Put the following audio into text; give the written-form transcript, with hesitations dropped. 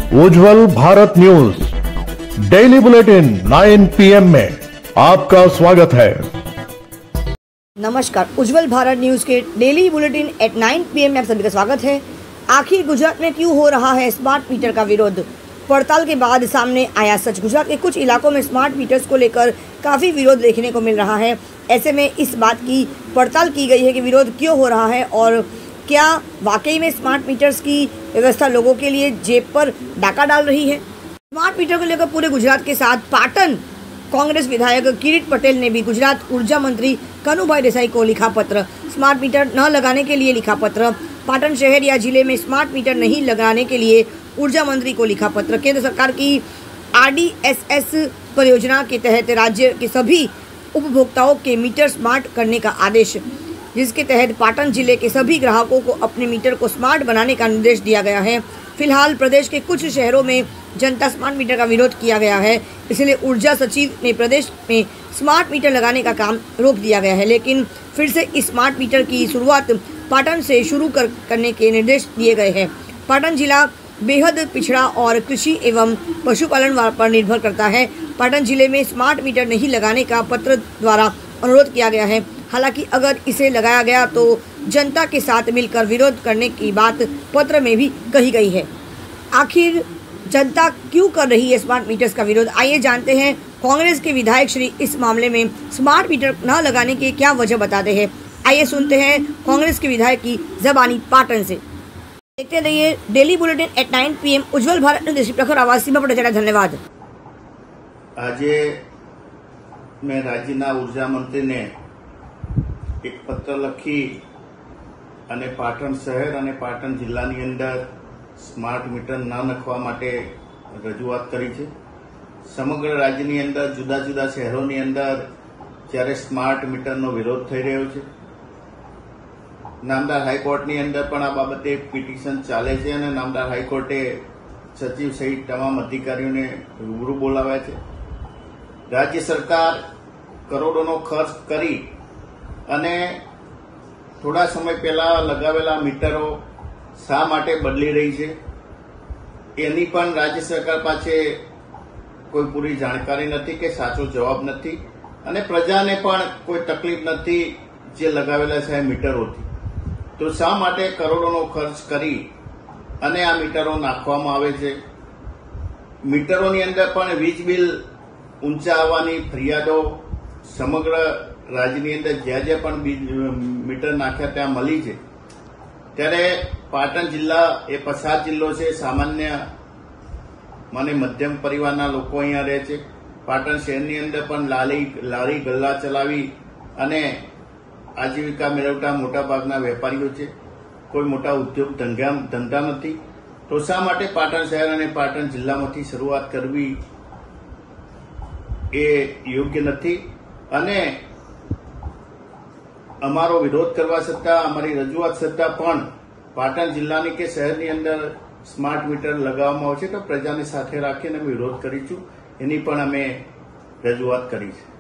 उज्जवल Bharat news daily bulletin 9 PM में आपका स्वागत है। नमस्कार, उज्जवल भारत न्यूज के डेली बुलेटिन एट 9 PM में आप सभी का स्वागत है। आखिर गुजरात में क्यों हो रहा है स्मार्ट मीटर का विरोध? पड़ताल के बाद सामने आया सच। गुजरात के कुछ इलाकों में स्मार्ट मीटर्स को लेकर काफ़ी विरोध देखने को मिल रहा है। ऐसे में इस बात की पड़ताल की गई है कि विरोध क्यों हो रहा है और क्या वाकई में स्मार्ट मीटर्स की व्यवस्था लोगों के लिए जेब पर डाका डाल रही है। स्मार्ट मीटर को लेकर पूरे गुजरात के साथ पाटन कांग्रेस विधायक किरीट पटेल ने भी गुजरात ऊर्जा मंत्री कनुभाई देसाई को लिखा पत्र। स्मार्ट मीटर न लगाने के लिए लिखा पत्र। पाटन शहर या जिले में स्मार्ट मीटर नहीं लगाने के लिए ऊर्जा मंत्री को लिखा पत्र। केंद्र सरकार की RDSS परियोजना के तहत राज्य के सभी उपभोक्ताओं के मीटर स्मार्ट करने का आदेश, जिसके तहत पाटन जिले के सभी ग्राहकों को अपने मीटर को स्मार्ट बनाने का निर्देश दिया गया है। फिलहाल प्रदेश के कुछ शहरों में जनता स्मार्ट मीटर का विरोध किया गया है, इसलिए ऊर्जा सचिव ने प्रदेश में स्मार्ट मीटर लगाने का काम रोक दिया गया है। लेकिन फिर से इस स्मार्ट मीटर की शुरुआत पाटन से शुरू करने के निर्देश दिए गए हैं। पाटन जिला बेहद पिछड़ा और कृषि एवं पशुपालन पर निर्भर करता है। पाटन जिले में स्मार्ट मीटर नहीं लगाने का पत्र द्वारा अनुरोध किया गया है। हालांकि अगर इसे लगाया गया तो जनता के साथ मिलकर विरोध करने की बात पत्र में भी कही गई है। आखिर जनता क्यों कर रही है स्मार्ट मीटर्स का विरोध? आइए जानते हैं कांग्रेस के विधायक श्री इस मामले में स्मार्ट मीटर न लगाने की क्या वजह बताते हैं। आइए सुनते हैं कांग्रेस के विधायक की जबानी पाटन से। देखते रहिए daily bulletin at 9 PM Ujjwal Bharat news प्रखर आवाज सीमा पटेल। धन्यवाद। आज मैं राज्यना ऊर्जा मंत्री ने एक पत्र लखी અને પાટણ શહેર અને પાટણ જિલ્લાની અંદર સ્માર્ટ મીટર ન નાખવા માટે રજૂઆત કરી છે। સમગ્ર રાજ્યની અંદર જુદા જુદા શહેરોની અંદર જ્યારે સ્માર્ટ મીટરનો વિરોધ થઈ રહ્યો છે, નામદાર હાઈકોર્ટની અંદર પણ આ બાબતે પિટિશન ચાલે છે અને નામદાર હાઈકોર્ટે સચિવ સહિત તમામ અધિકારીઓને રૂબરૂ બોલાવ્યા છે। રાજ્ય સરકાર કરોડોનો ખર્ચ કરી અને થોડા સમય પહેલા લગાવેલા મીટરો શા માટે બદલી રહી છે એની પણ રાજ્ય સરકાર પાસે કોઈ પૂરી જાણકારી નથી કે સાચો જવાબ નથી અને પ્રજાને પણ કોઈ તકલીફ નથી જે લગાવેલા છે મીટરોથી। તો શા માટે કરોડોનો ખર્ચ કરી અને આ મીટરો નાખવામાં આવે છે? મીટરોની અંદર પણ વીજ બિલ ઊંચા આવવાની ફરિયાદો સમગ્ર રાજ્યની અંદર જ્યાં જ્યાં પણ મીટર નાખ્યા ત્યાં મળી છે। ત્યારે પાટણ જિલ્લા એ પછાત જિલ્લો છે। સામાન્ય મને મધ્યમ પરિવારના લોકો અહીંયા રહે છે। પાટણ શહેરની અંદર પણ લારી ગલ્લા ચલાવી અને આજીવિકા મેળવતા મોટાભાગના વેપારીઓ છે। કોઈ મોટા ઉદ્યોગ ધંધા નથી। તો શા માટે પાટણ શહેર અને પાટણ જિલ્લામાંથી શરૂઆત કરવી એ યોગ્ય નથી અને અમારો વિરોધ કરવા છતાં, અમારી રજૂઆત છતાં પણ પાટણ જિલ્લાની કે શહેરની અંદર સ્માર્ટ મીટર લગાવવામાં આવશે તો પ્રજાને સાથે રાખીને વિરોધ કરીશું, એની પણ અમે રજૂઆત કરી છે।